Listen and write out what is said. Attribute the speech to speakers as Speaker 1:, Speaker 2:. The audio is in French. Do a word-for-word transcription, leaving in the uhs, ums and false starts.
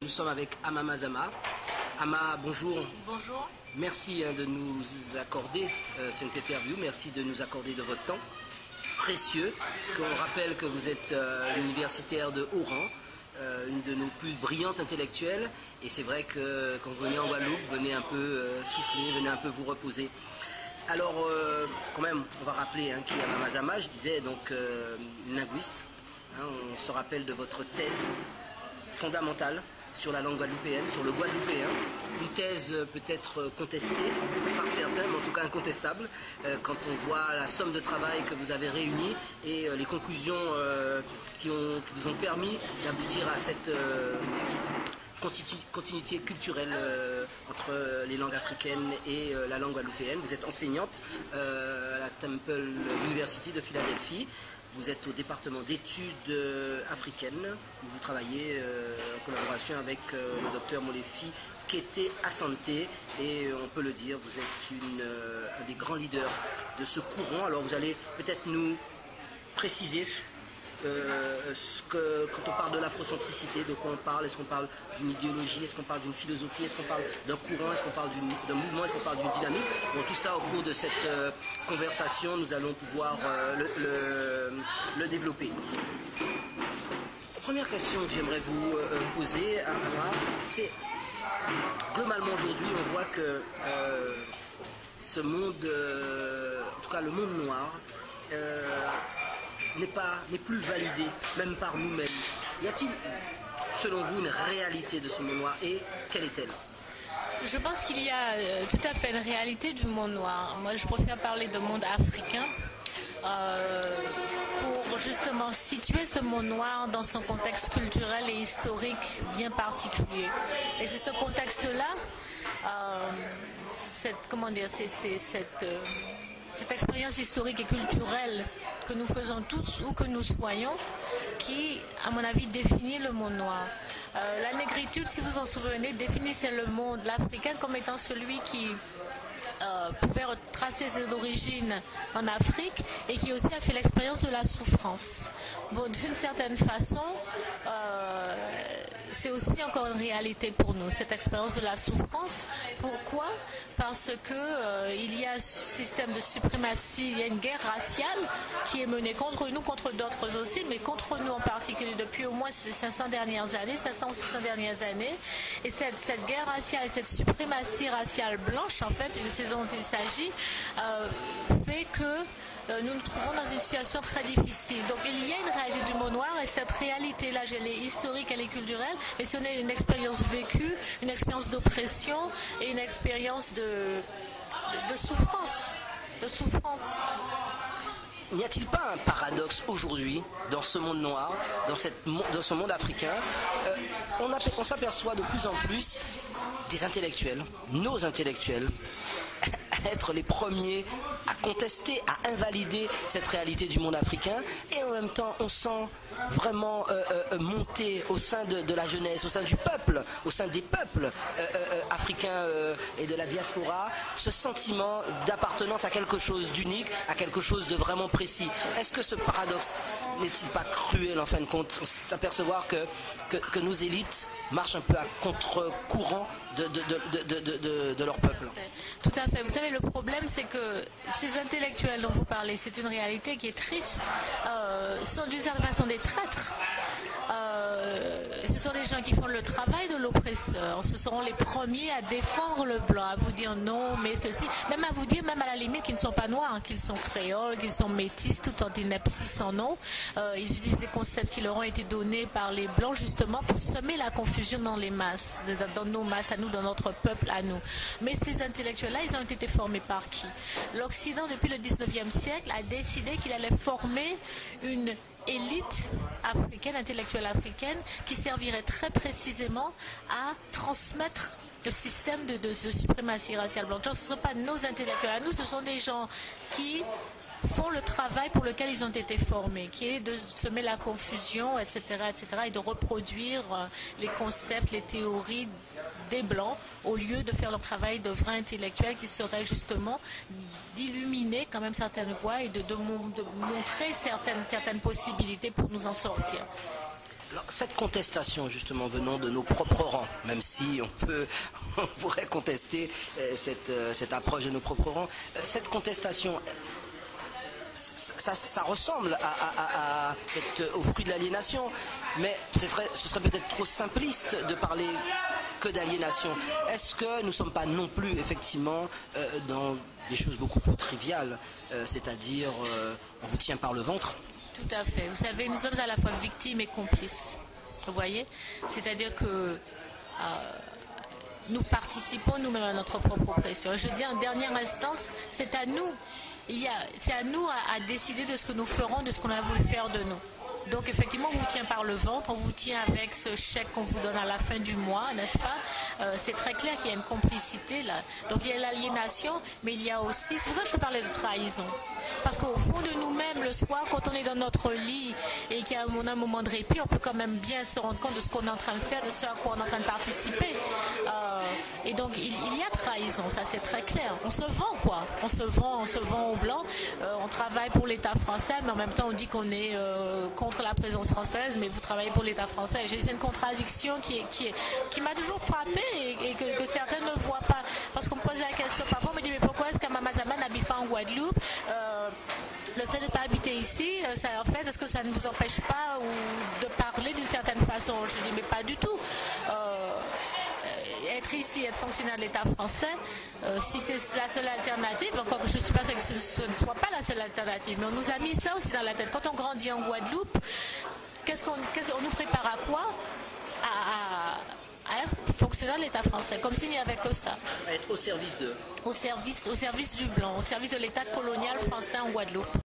Speaker 1: Nous sommes avec Ama Mazama. Ama, bonjour.
Speaker 2: Bonjour.
Speaker 1: Merci hein, de nous accorder euh, cette interview. Merci de nous accorder de votre temps précieux. Parce qu'on rappelle que vous êtes euh, universitaire de haut rang, euh, une de nos plus brillantes intellectuelles. Et c'est vrai que quand vous venez en Guadeloupe, venez un peu euh, souffler, venez un peu vous reposer. Alors, euh, quand même, on va rappeler hein, qui est Ama Mazama. Je disais donc euh, linguiste. Hein, on se rappelle de votre thèse fondamentale sur la langue guadeloupéenne, sur le guadeloupéen. Une thèse euh, peut-être contestée par certains, mais en tout cas incontestable, euh, quand on voit la somme de travail que vous avez réunie et euh, les conclusions euh, qui, ont, qui vous ont permis d'aboutir à cette euh, continu, continuité culturelle euh, entre les langues africaines et euh, la langue guadeloupéenne. Vous êtes enseignante euh, à la Temple University de Philadelphie. Vous êtes au département d'études euh, africaines, où vous travaillez euh, en collaboration avec euh, le docteur Molefi Kete Asante, et euh, on peut le dire, vous êtes une, euh, un des grands leaders de ce courant. Alors vous allez peut-être nous préciser euh, ce que, quand on parle de l'afrocentricité, de quoi on parle. Est-ce qu'on parle d'une idéologie, est-ce qu'on parle d'une philosophie, est-ce qu'on parle d'un courant, est-ce qu'on parle d'un mouvement, est-ce qu'on parle d'une dynamique. Bon, tout ça au cours de cette euh, conversation, nous allons pouvoir euh, le, le, le développer. Première question que j'aimerais vous euh, poser, Ama, c'est globalement aujourd'hui, on voit que euh, ce monde, euh, en tout cas le monde noir, euh, n'est pas, n'est plus validé, même par nous-mêmes. Y a-t-il, selon vous, une réalité de ce monde noir, et quelle est-elle?
Speaker 2: Je pense qu'il y a euh, tout à fait une réalité du monde noir. Moi, je préfère parler de monde africain euh, pour justement situer ce monde noir dans son contexte culturel et historique bien particulier. Et c'est ce contexte-là, euh, cette, comment dire, c'est, c'est cette... Euh, cette expérience historique et culturelle que nous faisons tous, où que nous soyons, qui, à mon avis, définit le monde noir. Euh, la négritude, si vous en souvenez, définissait le monde, l'Africain, comme étant celui qui euh, pouvait retracer ses origines en Afrique et qui aussi a fait l'expérience de la souffrance. Bon, d'une certaine façon, euh, c'est aussi encore une réalité pour nous, cette expérience de la souffrance. Pourquoi? Parce que euh, il y a un système de suprématie, il y a une guerre raciale qui est menée contre nous, contre d'autres aussi, mais contre nous en particulier depuis au moins ces cinq cents dernières années, cinq cents ou six cents dernières années. Et cette, cette guerre raciale et cette suprématie raciale blanche, en fait, c'est ce dont il s'agit, euh, fait que Euh, nous nous trouvons dans une situation très difficile. Donc il y a une réalité du monde noir, et cette réalité-là, elle est historique, elle est culturelle, mais si on a une expérience vécue, une expérience d'oppression et une expérience de, de, de souffrance. De souffrance.
Speaker 1: N'y a-t-il pas un paradoxe aujourd'hui dans ce monde noir, dans, cette, dans ce monde africain? euh, On, on s'aperçoit de plus en plus des intellectuels, nos intellectuels, être les premiers à contester, à invalider cette réalité du monde africain, et en même temps on sent vraiment euh, euh, monter au sein de, de la jeunesse, au sein du peuple, au sein des peuples euh, euh, africains euh, et de la diaspora, ce sentiment d'appartenance à quelque chose d'unique, à quelque chose de vraiment précis. Est-ce que ce paradoxe n'est-il pas cruel en fin de compte, s'apercevoir que, que, que nos élites marchent un peu à contre-courant de, de, de, de, de, de, de leur peuple?
Speaker 2: Tout à fait. Vous savez, le problème, c'est que ces intellectuels dont vous parlez, c'est une réalité qui est triste, euh, sont d'une certaine façon des traîtres. Euh, ce sont des gens qui font le travail de l'oppresseur. Ce seront les premiers à défendre le blanc, à vous dire non, mais ceci, même à vous dire, même à la limite, qu'ils ne sont pas noirs, hein, qu'ils sont créoles, qu'ils sont métis, tout en ineptie sans nom. Euh, ils utilisent des concepts qui leur ont été donnés par les blancs justement pour semer la confusion dans les masses, dans nos masses à nous, dans notre peuple à nous. Mais ces intellectuels-là, ils ont été formés par qui? L'Occident, depuis le dix-neuvième siècle, a décidé qu'il allait former une élite africaine, intellectuelle africaine, qui servirait très précisément à transmettre le système de, de, de suprématie raciale blanche. Donc, ce ne sont pas nos intellectuels à nous, ce sont des gens qui font le travail pour lequel ils ont été formés, qui est de semer la confusion, et cetera, et cetera, et de reproduire les concepts, les théories des Blancs, au lieu de faire leur travail de vrais intellectuels qui serait justement d'illuminer quand même certaines voies et de, de, de montrer certaines, certaines possibilités pour nous en sortir.
Speaker 1: Alors, cette contestation, justement, venant de nos propres rangs, même si on, peut, on pourrait contester euh, cette, euh, cette approche de nos propres rangs, euh, cette contestation, ça, ça ressemble à, à, à, à être au fruit de l'aliénation, mais très, ce serait peut-être trop simpliste de parler que d'aliénation. Est-ce que nous ne sommes pas non plus, effectivement, euh, dans des choses beaucoup plus triviales, euh, c'est-à-dire euh, on vous tient par le ventre?
Speaker 2: Tout à fait. Vous savez, nous sommes à la fois victimes et complices. Vous voyez? C'est-à-dire que euh, nous participons nous-mêmes à notre propre oppression. Je dis en dernière instance, c'est à nous. C'est à nous à, à décider de ce que nous ferons, de ce qu'on a voulu faire de nous. Donc effectivement, on vous tient par le ventre, on vous tient avec ce chèque qu'on vous donne à la fin du mois, n'est-ce pas? euh, C'est très clair qu'il y a une complicité là. Donc il y a l'aliénation, mais il y a aussi, c'est pour ça que je parlais de trahison. Parce qu'au fond de nous-mêmes, le soir, quand on est dans notre lit et qu'il y a un moment de répit, on peut quand même bien se rendre compte de ce qu'on est en train de faire, de ce à quoi on est en train de participer. Euh, et donc, il, il y a trahison, ça c'est très clair. On se vend, quoi. On se vend, on se vend au blanc. Euh, on travaille pour l'État français, mais en même temps, on dit qu'on est euh, contre la présence française, mais vous travaillez pour l'État français. C'est une contradiction qui, est, qui, est, qui m'a toujours frappée et, et que, que certains ne voient pas. Parce qu'on me pose la question, parfois on me dit, mais pourquoi est-ce qu'Amamazama n'habite pas en Guadeloupe? euh, Le fait de ne pas habiter ici, ça, en fait, est-ce que ça ne vous empêche pas ou de parler d'une certaine façon? Je dis, mais pas du tout. Euh, être ici, être fonctionnaire de l'État français, euh, si c'est la seule alternative, encore que je ne suis pas sûre que ce, ce ne soit pas la seule alternative, mais on nous a mis ça aussi dans la tête. Quand on grandit en Guadeloupe, qu'est-ce qu'on qu'est-ce, on nous prépare à quoi? à, à, à être fonctionnaire de l'État français, comme s'il n'y avait que ça.
Speaker 1: À être au service de...
Speaker 2: Au service, au service du blanc, au service de l'État colonial français en Guadeloupe.